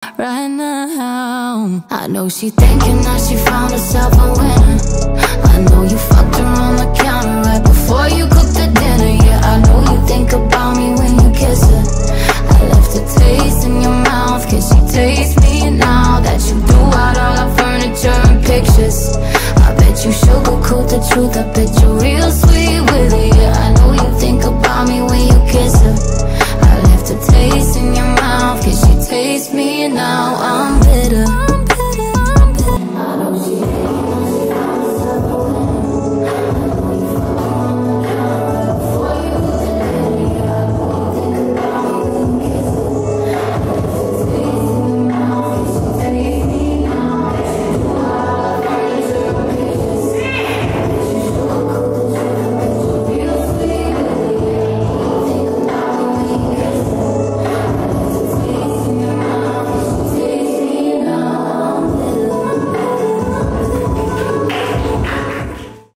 right now. I know she thinking that she found herself a winner. I know you fucked her on the counter right before you cooked the dinner. Yeah, I know you think about me when you kiss her. I left a taste in your mouth, can she taste me now that you threw out all our furniture and pictures? I bet you sugarcoat the truth, I bet you're real sweet with it. Yeah, I know you think about me when you kiss her. I left a taste in your mouth, can she taste me now? I'm bitter.